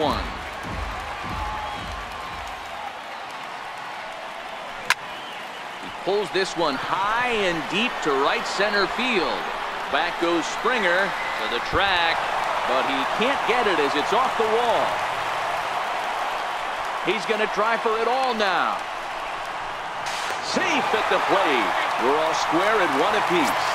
1. He pulls this one high and deep to right center field. Back goes Springer to the track, but he can't get it as it's off the wall. He's going to try for it all now. Safe at the plate. We're all square at 1 apiece.